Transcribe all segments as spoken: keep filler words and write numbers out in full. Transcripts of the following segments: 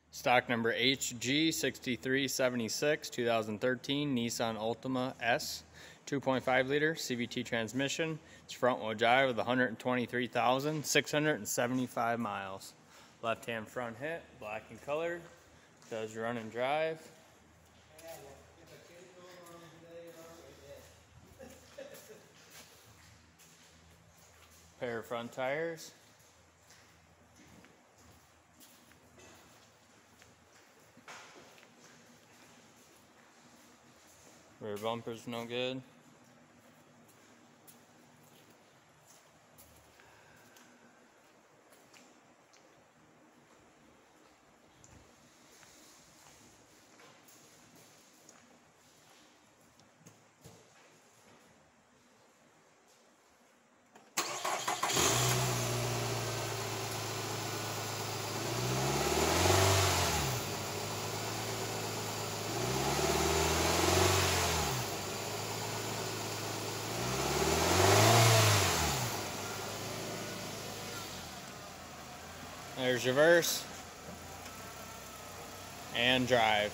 Stock number H G six three seven six, two thousand thirteen Nissan Altima S, two point five liter C V T transmission. It's front wheel drive with one hundred twenty-three thousand six hundred seventy-five miles. Left hand front hit, black in color. Does run and drive. Pair of front tires. Rear bumper's no good. There's reverse and drive.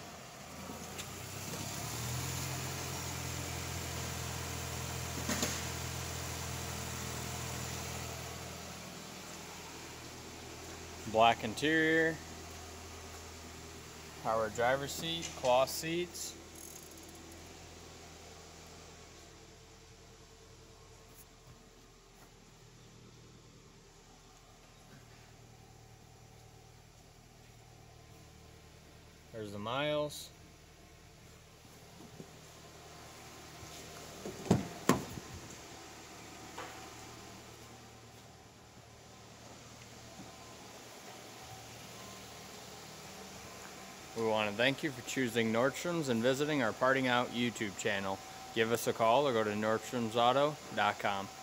Black interior, power driver's seat, cloth seats. There's the miles. We want to thank you for choosing Nordstrom's and visiting our Parting Out YouTube channel. Give us a call or go to Nordstrom's auto dot com.